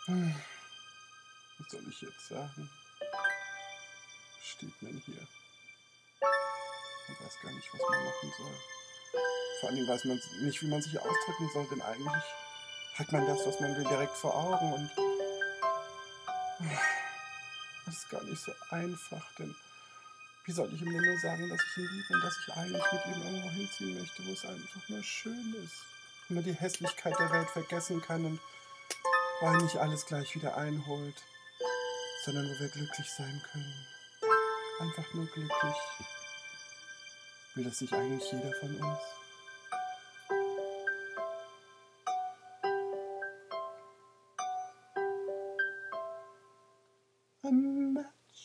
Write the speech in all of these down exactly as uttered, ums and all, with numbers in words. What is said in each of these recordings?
Was soll ich jetzt sagen? Was steht denn hier? Ich weiß gar nicht, was man machen soll. Vor allem weiß man nicht, wie man sich ausdrücken soll, denn eigentlich hat man das, was man will, direkt vor Augen. Und das ist gar nicht so einfach, denn wie soll ich ihm denn nur sagen, dass ich ihn liebe und dass ich eigentlich mit ihm irgendwo hinziehen möchte, wo es einfach nur schön ist, wo man die Hässlichkeit der Welt vergessen kann und wo er nicht alles gleich wieder einholt, sondern wo wir glücklich sein können. Einfach nur glücklich. Will das nicht eigentlich jeder von uns? A matchbox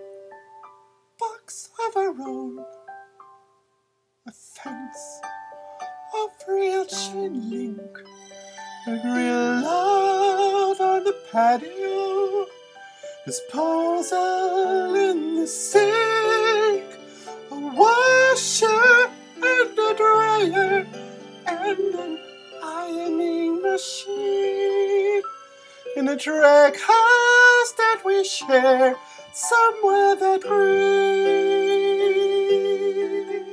of our own, a fence of real chain link, a grill out on the patio, disposal in the sink, a washer and a dryer, and an ironing machine, in a track house that we share somewhere that green.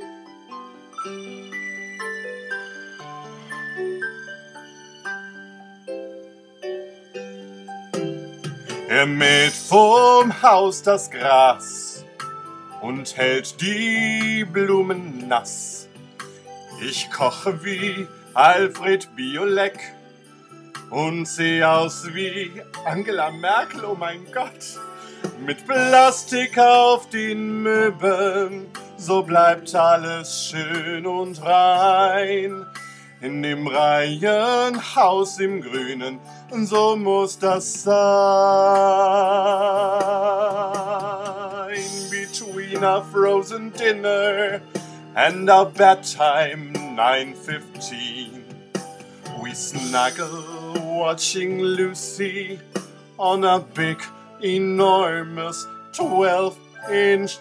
Er mäht vorm Haus das Gras und hält die Blumen nass. Ich koche wie Alfred Biolek und sehe aus wie Angela Merkel, oh mein Gott. Mit Plastik auf den Möbeln, so bleibt alles schön und rein. In dem Reihenhaus im Grünen, so muss das sein. Between our frozen dinner and our bedtime nine fifteen, we snuggle watching Lucy on a big, enormous twelve inch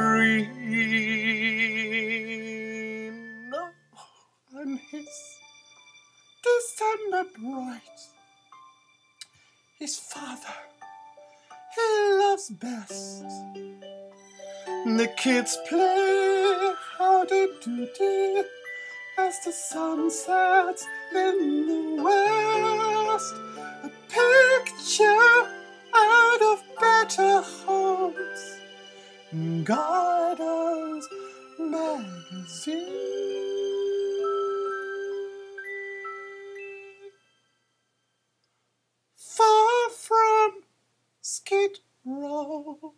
screen. I'm his December bright, his father he loves best. The kids play howdy-doody as the sun sets in the west. A picture out of Better Homes, Gardeners magazine. Far from Skid Row,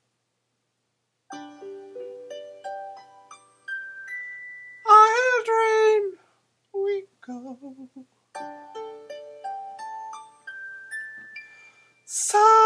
I'll dream we go. So